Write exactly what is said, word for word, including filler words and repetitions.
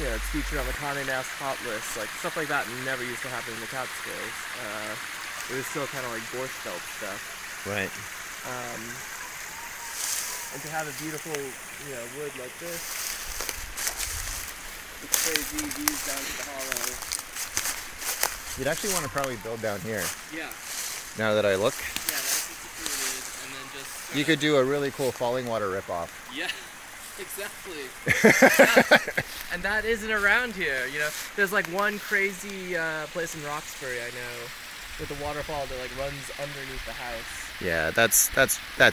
you know, it's featured on the Condé Nast Hot list. Like stuff like that never used to happen in the Catskills. Uh, it was still kind of like Borscht Belt stuff. Right. Um, and to have a beautiful, you know, wood like this, with crazy views down to the hollow. You'd actually want to probably build down here. Yeah. Now that I look. Yeah, that's secluded, and then just. You could do a really cool falling water ripoff. Yeah. Exactly. Yeah. And that isn't around here, you know. There's like one crazy uh, place in Roxbury I know with a waterfall that like runs underneath the house. Yeah, that's that's that's